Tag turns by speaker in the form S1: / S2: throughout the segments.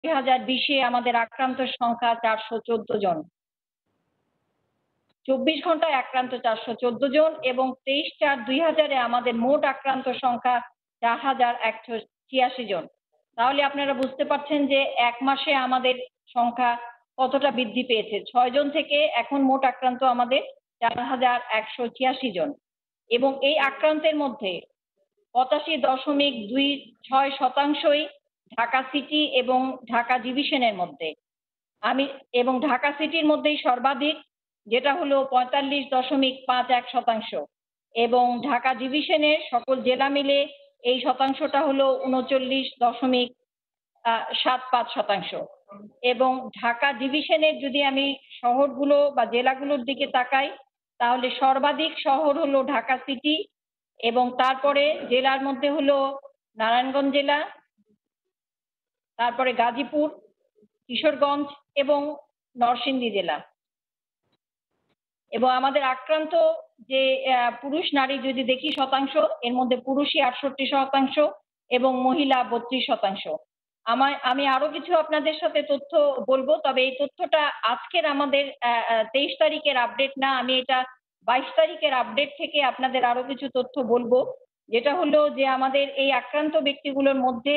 S1: 2020-এ আমাদের আক্রান্তের সংখ্যা 414 জন। 24 ঘন্টায় আক্রান্ত 414 জন এবং 23/4/2000-এ আমাদের মোট আক্রান্ত সংখ্যা 4186 জন। তাহলে আপনারা বুঝতে পারছেন যে এক মাসে আমাদের সংখ্যা কতটা বৃদ্ধি পেয়েছে। 6 জন থেকে এখন মোট আক্রান্ত আমাদের 4186 জন এবং এই আক্রান্তের মধ্যে 85.26% ঢাকা সিটি এবং ঢাকা ডিভিশনের মধ্যে। ঢাকা সিটির মধ্যেই সর্বাধিক, যেটা হলো 45.51% এবং ঢাকা ডিভিশনের সকল জেলা মিলে এই শতাংশটা হলো 39.75% এবং ঢাকা ডিভিশনের যদি আমি শহরগুলো বা জেলাগুলোর দিকে তাকাই তাহলে সর্বাধিক শহর হলো ঢাকা সিটি এবং তারপরে জেলার মধ্যে হলো নারায়ণগঞ্জ জেলা, তারপরে গাজীপুর, কিশোরগঞ্জ এবং নরসিংদী জেলা। এবং আমাদের আক্রান্ত যে পুরুষ নারী যদি দেখি শতাংশ, এর মধ্যে পুরুষই 68% এবং মহিলা 32%। আমি আরো কিছু আপনাদের সাথে তথ্য বলবো, তবে এই তথ্যটা আজকের আমাদের 23 তারিখের আপডেট না, আমি এটা 22 তারিখের আপডেট থেকে আপনাদের আরো কিছু তথ্য বলবো, যেটা হলো যে আমাদের এই আক্রান্ত ব্যক্তিগুলোর মধ্যে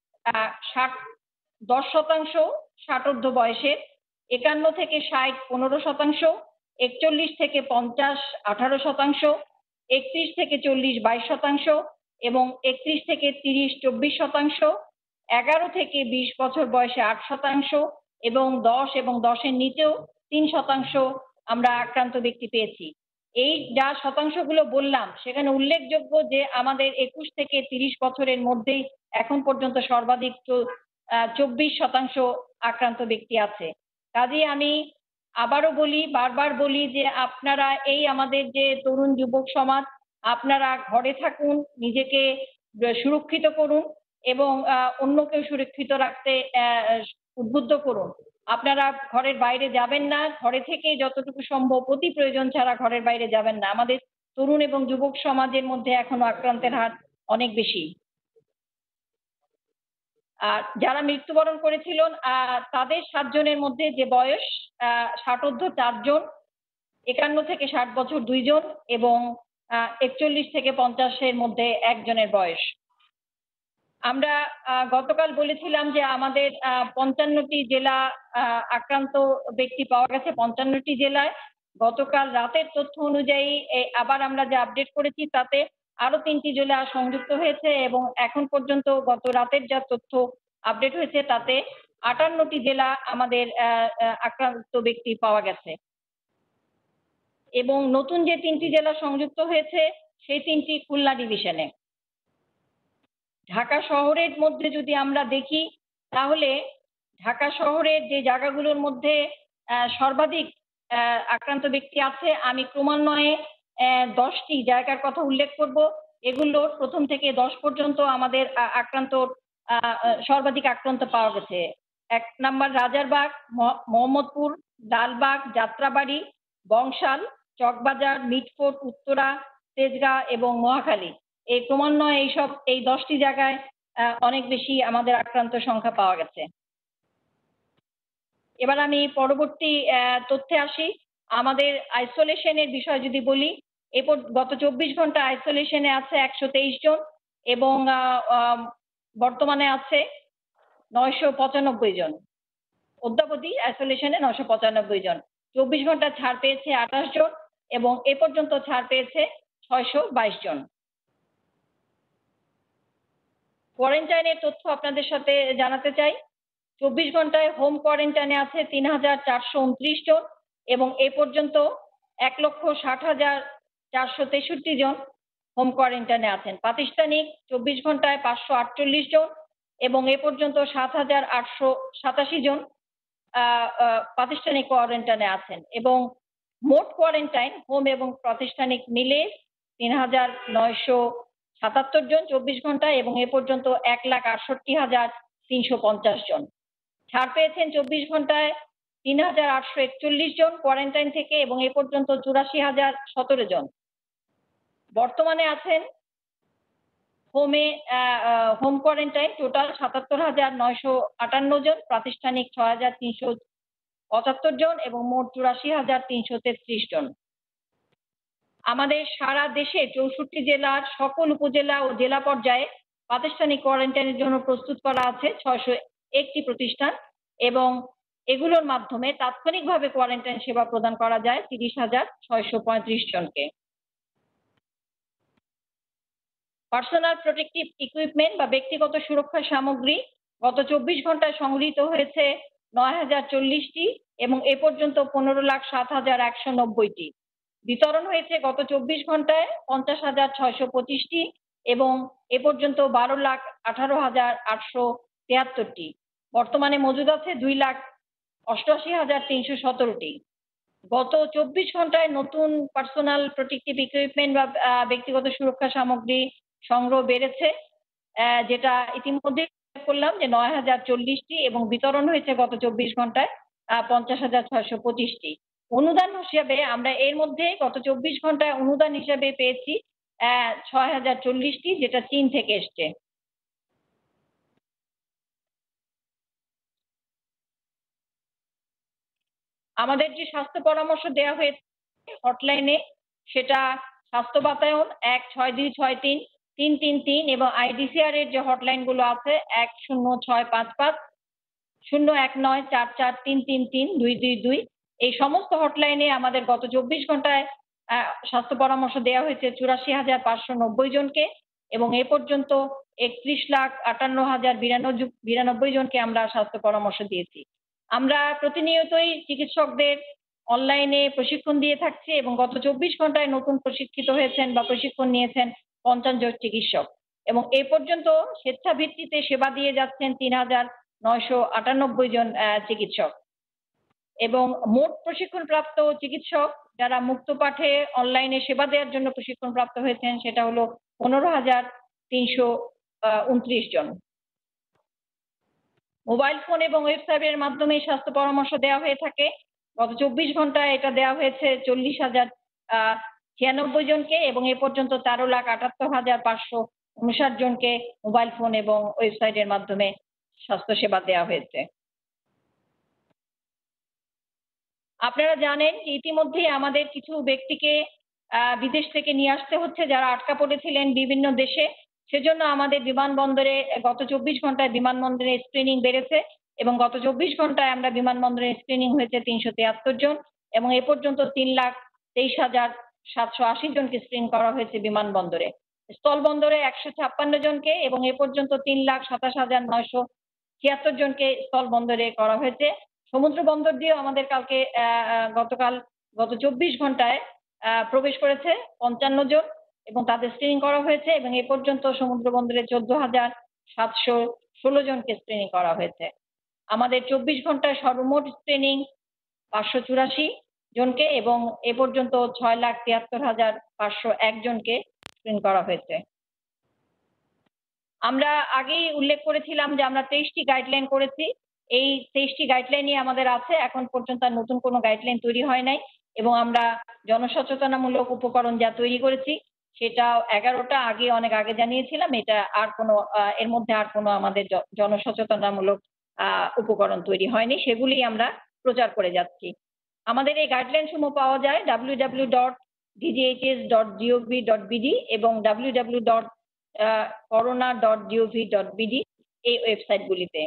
S1: 10% 60 ঊর্ধ্ব বয়সের, 51 থেকে 60 15%, 41 থেকে 50 18%, 31 থেকে 40 22% এবং 31 থেকে 30 24%, 11 থেকে 20 বছর বয়সে 8% এবং 10 এবং 10-এর নিচেও 3% আমরা আক্রান্ত ব্যক্তি পেয়েছি। এই যা শতাংশগুলো বললাম সেখানে উল্লেখযোগ্য যে আমাদের 21 থেকে 30 বছরের মধ্যেই এখন পর্যন্ত সর্বাধিক 24% আক্রান্ত ব্যক্তি আছে। কাজেই আমি আবারও বলি, বারবার বলি যে আপনারা এই আমাদের যে তরুণ যুবক সমাজ, আপনারা ঘরে থাকুন, নিজেকে সুরক্ষিত করুন এবং অন্যকেও সুরক্ষিত রাখতে উদ্বুদ্ধ করুন। আপনারা ঘরের বাইরে যাবেন না, ঘরে থেকে যতটুকু সম্ভব অতি প্রয়োজন ছাড়া ঘরের বাইরে যাবেন না। আমাদের তরুণ এবং যুবক সমাজের মধ্যে এখনো আক্রান্তের হার অনেক বেশি। আর যারা মৃত্যুবরণ করেছিলেন তাদের 7 জনের মধ্যে যে বয়স 60 ঊর্ধ্ব 4 জন, 51 থেকে 60 বছর 2 জন এবং 41 থেকে 50-এর মধ্যে 1 জনের বয়স। আমরা গতকাল বলেছিলাম যে আমাদের 55টি জেলা আক্রান্ত ব্যক্তি পাওয়া গেছে 55টি জেলায়। গতকাল রাতের তথ্য অনুযায়ী আবার আমরা যে আপডেট করেছি তাতে আরো 3টি জেলা সংযুক্ত হয়েছে এবং এখন পর্যন্ত গত রাতের যা তথ্য আপডেট হয়েছে তাতে 58টি জেলা আমাদের আক্রান্ত ব্যক্তি পাওয়া গেছে এবং নতুন যে 3টি জেলা সংযুক্ত হয়েছে সেই 3টি খুলনা ডিভিশনে। ঢাকা শহরের মধ্যে যদি আমরা দেখি তাহলে ঢাকা শহরের যে জায়গাগুলোর মধ্যে সর্বাধিক আক্রান্ত ব্যক্তি আছে, আমি ক্রমান্বয়ে 10টি জায়গার কথা উল্লেখ করব। এগুলোর প্রথম থেকে 10 পর্যন্ত আমাদের সর্বাধিক আক্রান্ত পাওয়া গেছে। 1 নম্বর রাজারবাগ, মোহাম্মদপুর, লালবাগ, যাত্রাবাড়ি, বংশাল, চকবাজার, মিটফোর্ট, উত্তরা, তেজগাঁ এবং মহাখালী। এই ক্রমান্বয়ে এই 10টি জায়গায় অনেক বেশি আমাদের আক্রান্ত সংখ্যা পাওয়া গেছে। এবার আমি পরবর্তী তথ্যে আসি। আমাদের আইসোলেশনের বিষয় যদি বলি, গত 24 ঘন্টা আইসোলেশনে আছে 123 জন এবং বর্তমানে আছে 995 জন। অদ্যাবধি আইসোলেশনে 995 জন। 24 ঘন্টা ছাড় পেয়েছে 28 জন এবং এ পর্যন্ত ছাড় পেয়েছে 622 জন। কোয়ারেন্টাইনের তথ্য আপনাদের সাথে জানাতে চাই। 24 ঘন্টায় হোম কোয়ারেন্টাইনে আছে 3429 জন এবং এ পর্যন্ত 1,60,463 জন হোম কোয়ারেন্টাইনে আছেন। প্রাতিষ্ঠানিক 24 ঘন্টায় 548 জন এবং এ পর্যন্ত 7,887 জন প্রাতিষ্ঠানিক কোয়ারেন্টাইনে আছেন এবং মোট কোয়ারেন্টাইন হোম এবং প্রাতিষ্ঠানিক মিলে 3,977 জন 24 ঘন্টায় এবং এ পর্যন্ত 1,68,350 জন। ছাড় পেয়েছেন 24 ঘন্টায় 3,841 জন কোয়ারেন্টাইন থেকে এবং এ পর্যন্ত 84,017 জন। বর্তমানে আছেন হোম কোয়ারেন্টাইন টোটাল ৭৭,৯৫৮ জন, প্রাতিষ্ঠানিক ৬,৩৭৫ জন এবং মোট ৮৪,৩৩৩ জন। আমাদের সারা দেশে ৬৪ জেলার সকল উপজেলা ও জেলা পর্যায়ে প্রাতিষ্ঠানিক কোয়ারেন্টাইনের জন্য প্রস্তুত করা আছে ৬০১টি প্রতিষ্ঠান এবং এগুলোর মাধ্যমে তাৎক্ষণিকভাবে কোয়ারেন্টাইন সেবা প্রদান করা যায় ৩০,৬৩৫ জনকে। পার্সোনাল প্রোটেক্টিভ ইকুইপমেন্ট বা ব্যক্তিগত সুরক্ষা সামগ্রী গত ২৪ ঘন্টায় সংগৃহীত হয়েছে ৯,০৪০টি এবং এ পর্যন্ত ১৫,০৭,১৯০টি। বিতরণ হয়েছে গত ২৪ ঘন্টায় ৫০,৬২৫টি এবং এ পর্যন্ত ১২,১৮,৮৭৩টি। বর্তমানে মজুদ আছে 2,৮৮,৩১৭টি। গত ২৪ ঘন্টায় নতুন পার্সোনাল প্রোটেক্টিভ ইকুইপমেন্ট বা ব্যক্তিগত সুরক্ষা সামগ্রী সংগ্রহ বেড়েছে, যেটা ইতিমধ্যে করলাম যে ৯,০৪০টি এবং বিতরণ হয়েছে গত ২৪ ঘন্টায় ৫০,৬২৫টি। অনুদান হিসেবে আমরা এর মধ্যে গত ২৪ ঘন্টায় অনুদান হিসেবে পেয়েছি ৬,০৪০টি, যেটা চীন থেকে এসছে। আমাদের যে স্বাস্থ্য পরামর্শ দেওয়া হয়েছে হটলাইনে, সেটা স্বাস্থ্য বাতায়ন ১৬২৬৩৩৩ এবং আইডিসিআর এর যে হটলাইন গুলো আছে ১০৬৫৫ ০১৯৪৪৩৩৩ ২২২। এই সমস্ত হটলাইনে আমাদের গত ২৪ ঘন্টায় স্বাস্থ্য পরামর্শ দেওয়া হয়েছে ৮৪,৫৯০ জনকে এবং এ পর্যন্ত ৩১,৫৮,০৯২ জনকে আমরা স্বাস্থ্য পরামর্শ দিয়েছি। আমরা প্রতিনিয়তই চিকিৎসকদের অনলাইনে প্রশিক্ষণ দিয়ে থাকছি এবং গত ২৪ ঘন্টায় নতুন প্রশিক্ষিত হয়েছেন বা প্রশিক্ষণ নিয়েছেন ৫০ জন চিকিৎসক এবং এ পর্যন্ত স্বেচ্ছাভিত্তিতে সেবা দিয়ে যাচ্ছেন ৩,৯৯৮ জন চিকিৎসক এবং মোট প্রশিক্ষণপ্রাপ্ত চিকিৎসক যারা মুক্ত পাঠে অনলাইনে সেবা দেওয়ার জন্য প্রশিক্ষণপ্রাপ্ত হয়েছেন সেটা হলো ১৫,৩২৯ জন। মোবাইল ফোন এবং ওয়েবসাইটের মাধ্যমে স্বাস্থ্য পরামর্শ দেওয়া হয়ে থাকে। গত ২৪ ঘন্টায় এটা দেওয়া হয়েছে ৪০,০৯৬ জনকে এবং এ পর্যন্ত ১৩,৭৮,৫৫৯ জনকে মোবাইল ফোন এবং ওয়েবসাইটের মাধ্যমে স্বাস্থ্য সেবা দেওয়া হয়েছে। আপনারা জানেন যে ইতিমধ্যেই আমাদের কিছু ব্যক্তিকে বিদেশ থেকে নিয়ে আসতে হচ্ছে যারা আটকা পড়েছিলেন বিভিন্ন দেশে। সেজন্য আমাদের বিমানবন্দরে গত ২৪ ঘন্টায় বিমানবন্দরে স্ক্রিনিং বেড়েছে এবং গত ২৪ ঘন্টায় আমরা বিমানবন্দরে স্ক্রিনিং হয়েছে ৩৭৩ জন এবং এ পর্যন্ত ৩,২৩,৭৮০ জনকে স্ক্রিন করা হয়েছে বিমানবন্দরে। স্থলবন্দরে ১৫৬ জনকে এবং এ পর্যন্ত ৩,২৭,৯৭৬ জনকে স্থলবন্দরে করা হয়েছে। সমুদ্র বন্দর দিয়েও আমাদের গত ২৪ ঘন্টায় প্রবেশ করেছে ৫৫ জন এবং তাদের স্ক্রিনিং করা হয়েছে এবং এ পর্যন্ত সমুদ্র বন্দরে ১৪,৭১৬ জনকে স্ক্রিনিং করা হয়েছে। আমাদের ২৪ ঘন্টায় সর্বমোট স্ক্রিনিং ৫৮৪ জনকে এবং এ পর্যন্ত ৬,৭৩,৫০১ জনকে স্ক্রিন করা হয়েছে। আমরা আগেই উল্লেখ করেছিলাম যে আমরা ২৩টি গাইডলাইন করেছি। এই ২৩টি গাইডলাইনই আমাদের আছে। এখন পর্যন্ত আর নতুন কোনো গাইডলাইন তৈরি হয় নাই এবং আমরা জনসচেতনামূলক উপকরণ যা তৈরি করেছি সেটা ১১টা অনেক আগে জানিয়েছিলাম। এটা আর কোনো এর মধ্যে আর কোনো আমাদের জনসচেতনামূলক উপকরণ তৈরি হয়নি। সেগুলি আমরা প্রচার করে যাচ্ছি। আমাদের এই গাইডলাইন সমূহ পাওয়া যায় www.dghs.gov.bd এবং www.corona.gov.bd এই ওয়েবসাইটগুলিতে।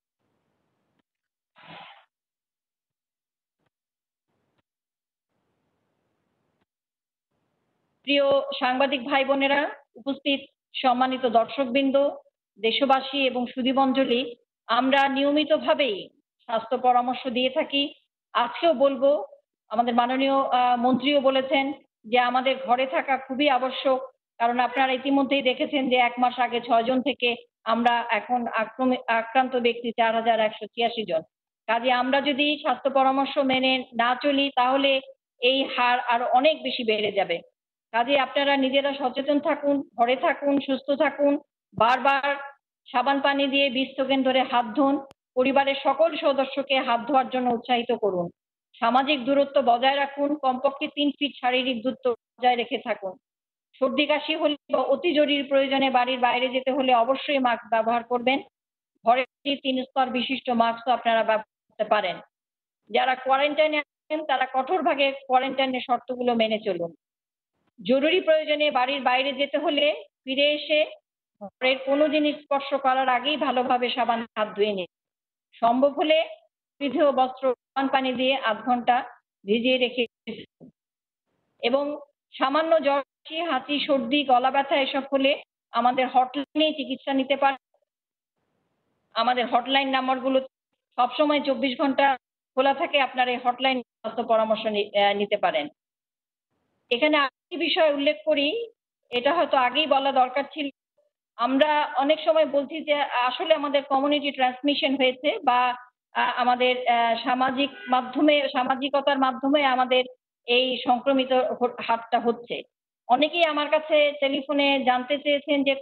S1: প্রিয় সাংবাদিক ভাই বোনেরা, উপস্থিত সম্মানিত দর্শকবৃন্দ, দেশবাসী এবং সুধীমণ্ডলী, আমরা নিয়মিতভাবেই স্বাস্থ্য পরামর্শ দিয়ে থাকি। আজকেও বলবো, আমাদের মাননীয় মন্ত্রীও বলেছেন যে আমাদের ঘরে থাকা খুবই আবশ্যক, কারণ আপনারা ইতিমধ্যেই দেখেছেন যে ১ মাস আগে ৬ জন থেকে আমরা এখন আক্রান্ত ব্যক্তি ৪,১৮৬ জন। কাজে আমরা যদি স্বাস্থ্য পরামর্শ মেনে না চলি তাহলে এই হার আরো অনেক বেশি বেড়ে যাবে। কাজে আপনারা নিজেরা সচেতন থাকুন, ঘরে থাকুন, সুস্থ থাকুন, বারবার সাবান পানি দিয়ে ২০ সেকেন্ড ধরে হাত ধুন, পরিবারের সকল সদস্যকে হাত ধোয়ার জন্য উৎসাহিত করুন, সামাজিক দূরত্ব বজায় রাখুন, কমপক্ষে ৩ ফিট শারীরিক দূরত্ব বজায় রেখে থাকুন, সর্দি কাশি হলে বা অতি জরুরি প্রয়োজনে বাড়ির বাইরে যেতে হলে অবশ্যই মাস্ক ব্যবহার করবেন। ঘরে ৩ স্তর বিশিষ্ট মাস্কও আপনারা ব্যবহার করতে পারেন। যারা কোয়ারেন্টাইনে আছেন তারা কঠোরভাবে কোয়ারেন্টাইনের শর্তগুলো মেনে চলুন। জরুরি প্রয়োজনে বাড়ির বাইরে যেতে হলে ফিরে এসে ঘরের কোনো জিনিস স্পর্শ করার আগেই ভালোভাবে সাবান হাত ধুয়ে নিন। সম্ভব হলে পরিধেয় বস্ত্র গরম পানি দিয়ে ০.৫ ঘন্টা ভিজিয়ে রেখে এবং সামান্য জ্বর, হাঁচি, সর্দি, গলা ব্যথা এসব হলে আমাদের হটলাইনে চিকিৎসা নিতে পারেন। আমাদের হটলাইন নাম্বারগুলো সবসময় ২৪ ঘন্টা খোলা থাকে। আপনারা এই হটলাইন স্বাস্থ্য পরামর্শ নিতে পারেন। এখানে আরেকটি বিষয় উল্লেখ করি, এটা হয়তো আগেই বলা দরকার ছিল। আমরা অনেক সময় বলছি যে আসলে আমাদের কমিউনিটি ট্রান্সমিশন হয়েছে বা আমাদের সামাজিকতার মাধ্যমে আমাদের এই সংক্রমিত হারটা হচ্ছে। অনেকেই আমার কাছে টেলিফোনে জানতে চেয়েছেন যে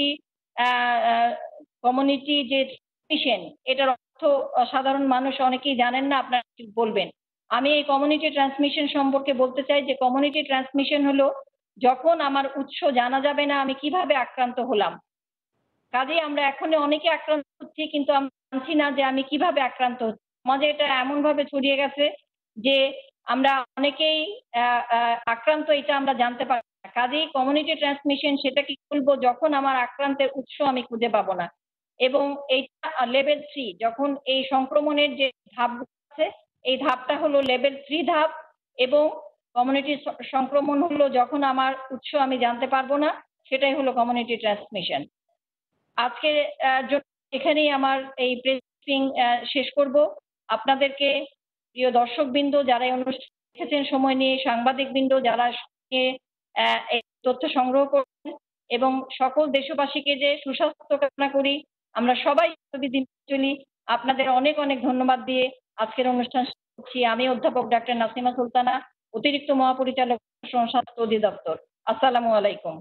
S1: কমিউনিটি যে ট্রান্সমিশন এটার অর্থ সাধারণ মানুষ অনেকেই জানেন না, আপনারা একটু বলবেন। আমি এই কমিউনিটি ট্রান্সমিশন সম্পর্কে বলতে চাই যে কমিউনিটি ট্রান্সমিশন হলো যখন আমার উৎস জানা যাবে না আমি কিভাবে আক্রান্ত হলাম। কাজেই আমরা এখনো অনেকে আক্রান্ত হচ্ছি কিন্তু আমরা জানছি না যে আমি কিভাবে আক্রান্ত হচ্ছি। সমাজে এটা এমনভাবে ছড়িয়ে গেছে যে আমরা অনেকেই আক্রান্ত এটা আমরা জানতে পারি না। কাজেই কমিউনিটি ট্রান্সমিশন সেটাকে বলবো যখন আমার আক্রান্তের উৎস আমি খুঁজে পাবো না। এবং এইটা লেভেল ৩ যখন এই সংক্রমণের যে ধাপগুলো আছে এই ধাপটা হলো লেভেল ৩ ধাপ এবং কমিউনিটি সংক্রমণ হলো যখন আমার উৎস আমি জানতে পারবো না, সেটাই হলো কমিউনিটি ট্রান্সমিশন। আজকে এখানেই আমার এই প্রেস ব্রিফিং শেষ করব। আপনাদেরকে প্রিয় দর্শকবৃন্দ যারা এই অনুষ্ঠান দেখেছেন সময় নিয়ে, সাংবাদিকবৃন্দ যারা এই তথ্য সংগ্রহ করছেন এবং সকল দেশবাসীকে যে সুস্বাস্থ্য কামনা করি। আমরা সবাই বিধি চলি। আপনাদের অনেক অনেক ধন্যবাদ দিয়ে আজকের অনুষ্ঠান শেষ করছি। আমি অধ্যাপক ডাক্তার নাসিমা সুলতানা, অতিরিক্ত মহাপরিচালক স্বাস্থ্য অধিদপ্তর। আসসালামু আলাইকুম।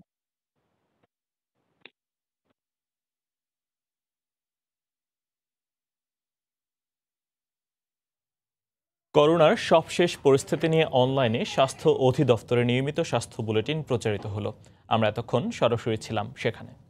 S2: করোনার সবশেষ পরিস্থিতি নিয়ে অনলাইনে স্বাস্থ্য অধিদপ্তরের নিয়মিত স্বাস্থ্য বুলেটিন প্রচারিত হলো। আমরা এতক্ষণ সরাসরি ছিলাম সেখানে।